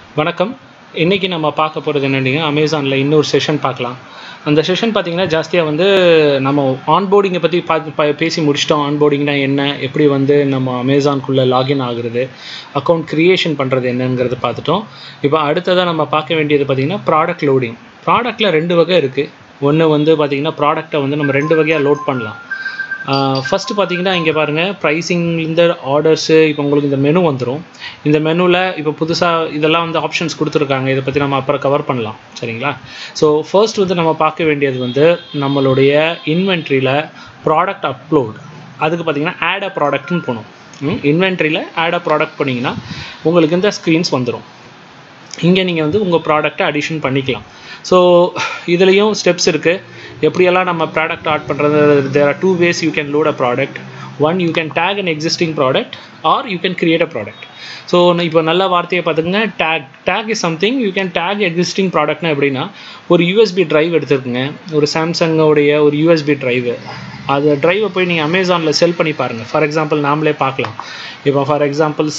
வணக்கம். இன்னைக்கு நம்ம பார்க்க போகிறது என்னன்னா அமேசானில் இன்னொரு செஷன் பார்க்கலாம். அந்த செஷன் பார்த்தீங்கன்னா ஜாஸ்தியாக வந்து நம்ம ஆன்போர்டிங்கை பற்றி பேசி முடிச்சிட்டோம். ஆன்போர்டிங்னா என்ன, எப்படி வந்து நம்ம அமேசான்குள்ளே லாகின் ஆகுறது, அக்கௌண்ட் க்ரியேஷன் பண்ணுறது என்னங்கிறது பார்த்துட்டோம். இப்போ அடுத்ததாக நம்ம பார்க்க வேண்டியது பார்த்திங்கன்னா ப்ராடக்ட் லோடிங். ப்ராடக்ட்டில் 2 வகை இருக்குது. ஒன்று வந்து பார்த்திங்கன்னா ப்ராடக்டை வந்து நம்ம 2 வகையாக லோட் பண்ணலாம். ஃபஸ்ட்டு பார்த்தீங்கன்னா இங்கே பாருங்கள், ப்ரைஸிங்லேருந்து ஆர்டர்ஸு. இப்போ உங்களுக்கு இந்த மெனு வந்துடும். இந்த மெனுவில் இப்போ புதுசாக இதெல்லாம் வந்து ஆப்ஷன்ஸ் கொடுத்துருக்காங்க. இதை பற்றி நம்ம அப்புறம் கவர் பண்ணலாம், சரிங்களா? ஸோ ஃபர்ஸ்ட் வந்து நம்ம பார்க்க வேண்டியது வந்து நம்மளுடைய இன்வென்ட்ரியில் ப்ராடக்ட் அப்லோட். அதுக்கு பார்த்தீங்கன்னா ஆட் அ ப்ராடக்ட்னு போகணும். இன்வென்ட்ரியில் ஆட் அ ப்ராடக்ட் பண்ணிங்கன்னா உங்களுக்கு இந்த ஸ்க்ரீன்ஸ் வந்துடும். இங்கே நீங்கள் வந்து உங்கள் ப்ராடக்டை அடிஷன் பண்ணிக்கலாம். ஸோ இதுலேயும் ஸ்டெப்ஸ் இருக்குது. எப்படியெல்லாம் நம்ம ப்ராடக்ட் ஆட் பண்ணுறது. There are 2 ways you can load a product. One, you can tag an existing product or you can create a product. So இப்போ நல்ல வார்த்தையை பார்த்துக்குங்க. Tag is something you can tag existing ப்ராடக்ட்னா எப்படின்னா, ஒரு USB drive எடுத்துருக்குங்க, ஒரு சாம்சங்கோடைய ஒரு USB drive. அது ட்ரைவை போய் நீங்கள் அமேசானில் செல் பண்ணி பாருங்கள். ஃபார் எக்ஸாம்பிள் நாமளே பார்க்கலாம். இப்போ for example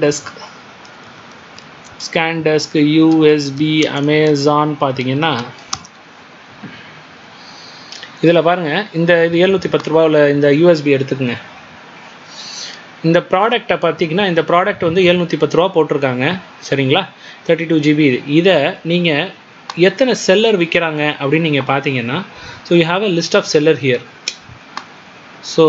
SanDisk USB Amazon பார்த்தீங்கன்னா இதில் பாருங்கள், இது 710 ரூபாவில் இந்த யூஎஸ்பி எடுத்துக்கோங்க. இந்த ப்ராடக்டை பார்த்தீங்கன்னா இந்த ப்ராடக்ட் வந்து 710 ரூபா போட்டிருக்காங்க, சரிங்களா? 32 GB. இதை நீங்கள் எத்தனை செல்லர் விற்கிறாங்க அப்படின்னு நீங்கள் பார்த்தீங்கன்னா, so you have a list of seller here. So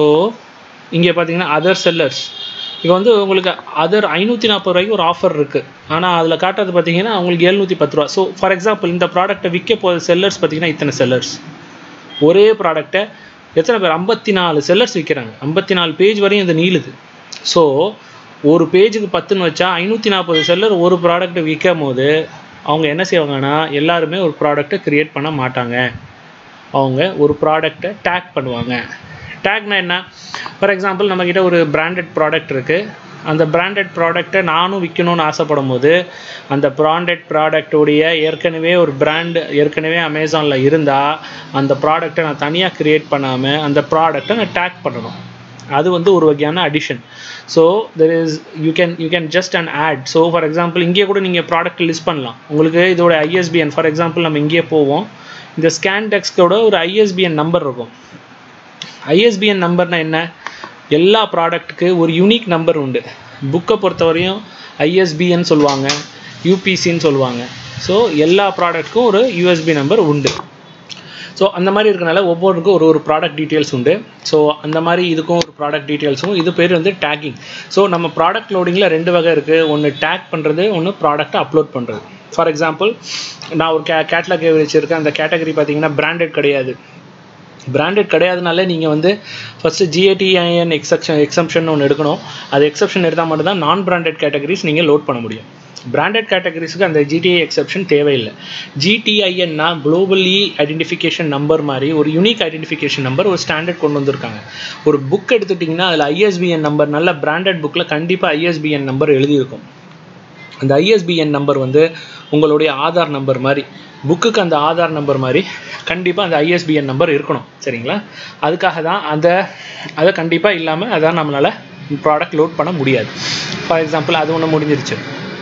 இங்கே பார்த்தீங்கன்னா அதர் செல்லர்ஸ். இப்போ வந்து உங்களுக்கு அதர் 540 ரூபாய்க்கு ஒரு ஆஃபர் இருக்குது. ஆனால் அதில் காட்டுறது பார்த்தீங்கன்னா உங்களுக்கு 710 ரூபா. ஸோ ஃபார் எக்ஸாம்பிள் இந்த ப்ராடக்ட்டை விற்க போகிற செல்லர்ஸ் பார்த்தீங்கன்னா இத்தனை செல்லர்ஸ். ஒரே ப்ராடக்டை எத்தனை பேர் 54 செல்லர்ஸ் விற்கிறாங்க. 54 பேஜ் வரையும் இந்த நீளுது. ஸோ ஒரு பேஜுக்கு 10ன்னு வச்சா 540 செல்லர் ஒரு ப்ராடக்ட்டை விற்கும் போது அவங்க என்ன செய்வாங்கன்னா, எல்லாருமே ஒரு ப்ராடக்டை க்ரியேட் பண்ண மாட்டாங்க. அவங்க ஒரு ப்ராடக்டை டேக் பண்ணுவாங்க. டேக்னா என்ன? ஃபார் எக்ஸாம்பிள் நம்மக்கிட்ட ஒரு பிராண்டட் ப்ராடக்ட் இருக்குது. அந்த பிராண்டட் ப்ராடக்டை நானும் விற்கணும்னு ஆசைப்படும் போது அந்த பிராண்டட் ப்ராடக்டோடைய ஏற்கனவே ஒரு பிராண்டு ஏற்கனவே அமேசானில் இருந்தால் அந்த ப்ராடக்டை நான் தனியாக க்ரியேட் பண்ணாமல் அந்த ப்ராடக்டை நான் டேக் பண்ணணும். அது வந்து ஒரு வகையான addition. So there is you can just and add. So for example இங்கே கூட நீங்கள் ப்ராடக்ட் லிஸ்ட் பண்ணலாம். உங்களுக்கு இதோட ஐஎஸ்பிஎன் ஃபார் எக்ஸாம்பிள் நம்ம இங்கே போவோம். இந்த ஸ்கேன் டெஸ்கோட ஒரு ஐஎஸ்பிஎன் நம்பர் இருக்கும். ஐஎஸ்பிஎன் நம்பர்னால் என்ன? எல்லா ப்ராடக்ட்டுக்கு ஒரு யூனிக் நம்பர் உண்டு. புக்கை பொறுத்தவரையும் ஐஎஸ்பின்னு சொல்லுவாங்க, யூபிசின்னு சொல்லுவாங்க. ஸோ எல்லா ப்ராடக்ட்டுக்கும் ஒரு யூஎஸ்பி நம்பர் உண்டு. ஸோ அந்த மாதிரி இருக்கனால ஒவ்வொருக்கும் ஒரு ப்ராடக்ட் டீட்டெயில்ஸ் உண்டு. ஸோ அந்த மாதிரி இதுக்கும் ஒரு ப்ராடக்ட் டீட்டெயில்ஸும். இது பேர் வந்து டேக்கிங். ஸோ நம்ம ப்ராடக்ட் லோடிங்கில் 2 வகை இருக்குது. ஒன்று டேக் பண்ணுறது, ஒன்று ப்ராடக்ட்டை அப்லோட் பண்ணுறது. ஃபார் எக்ஸாம்பிள் நான் ஒரு கேட்டலாக் வச்சுருக்கேன். அந்த கேட்டகரி பார்த்தீங்கன்னா பிராண்டட் கிடையாது. பிராண்டட் கிடையாதுனால நீங்கள் வந்து ஃபஸ்ட்டு GATIN எக்ஸம்ஷன் ஒன்று எடுக்கணும். அது எக்ஸப்ஷன் எடுத்தால் மட்டும்தான் நான் பிராண்டட் கேட்டகரிஸ் நீங்கள் லோட் பண்ண முடியும். பிராண்டட் கேட்டகரிஸுக்கு அந்த GTI எக்ஸப்ஷன் தேவையில்லை. GTINனா குளோபலி ஐடென்டிஃபிகேஷன் நம்பர் மாதிரி ஒரு யூனிக் ஐடென்டிஃபிகேஷன் நம்பர், ஒரு ஸ்டாண்டர்ட் கொண்டு வந்திருக்காங்க. ஒரு புக் எடுத்துட்டிங்கன்னா அதில் ISBN நம்பர், நல்ல பிராண்டட் புக்கில் கண்டிப்பாக ISBN நம்பர் எழுதியிருக்கும். அந்த ISBN நம்பர் வந்து உங்களுடைய ஆதார் நம்பர் மாதிரி, புக்குக்கு அந்த ஆதார் நம்பர் மாதிரி கண்டிப்பாக அந்த ISBN நம்பர் இருக்கணும், சரிங்களா? அதுக்காக தான் அதை கண்டிப்பாக இல்லாமல் அதான் நம்மளால் ப்ராடக்ட் லோட் பண்ண முடியாது. ஃபார் எக்ஸாம்பிள் அது ஒன்று முடிஞ்சிருச்சு.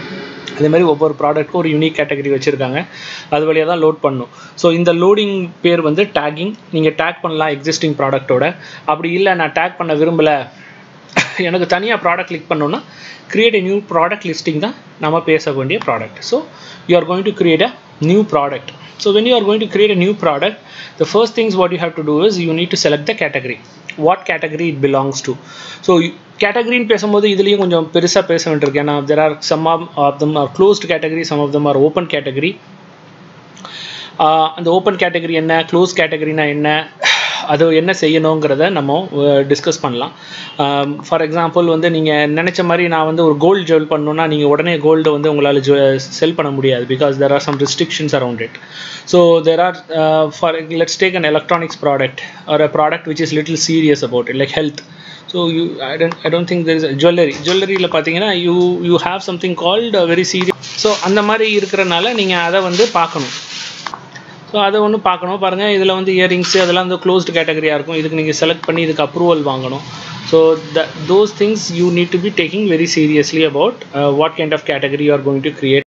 அதே மாதிரி ஒவ்வொரு ப்ராடக்ட்டுக்கும் ஒரு யூனிக் கேட்டகரி வச்சுருக்காங்க. அது வழியாக தான் லோட் பண்ணணும். ஸோ இந்த லோடிங் பேர் வந்து டேக்கிங். நீங்கள் டேக் பண்ணலாம் எக்ஸிஸ்டிங் ப்ராடக்டோட. அப்படி இல்லை நான் டேக் பண்ண விரும்பலை, எனக்கு தனியாக ப்ராடக்ட் கிளிக் பண்ணோன்னா create a new product listing தான் நம்ம பேச வேண்டிய product. So you are going to create a new product. So when you are going to create a new product, the first things what you have to do is you need to select the category. What category it belongs to. So category பேசும்போது இதுலேயும் கொஞ்சம் பெருசாக பேச வேண்டியிருக்கு. ஏன்னா there are some of them are closed category, some of them are open category. அந்த open category என்ன, close கேட்டகரினா என்ன, அது என்ன செய்யணுங்கிறத நம்ம டிஸ்கஸ் பண்ணலாம். ஃபார் எக்ஸாம்பிள் வந்து நீங்கள் நினச்ச மாதிரி நான் வந்து ஒரு கோல்டு ஜுவல் பண்ணணுன்னா நீங்கள் உடனே கோல்டு வந்து உங்களால் செல் பண்ண முடியாது. Because there are some restrictions around it. So there are for let's take an electronics product or a product which is little serious about it like health. So I don't think there is a ஜுவல்லரியில் பார்த்தீங்கன்னா you have something called very serious. So அந்த மாதிரி இருக்கிறனால நீங்கள் அதை வந்து பார்க்கணும். So அதை ஒன்று பார்க்கணும். பாருங்கள், இதில் வந்து இயரிங்ஸு அதெல்லாம் வந்து க்ளோஸ்டு கேட்டகரியாக இருக்கும். இதுக்கு நீங்கள் செலக்ட் பண்ணி இதுக்கு அப்ரூவல் வாங்கணும். So those things you need to be taking very seriously about what kind of category you are going to create.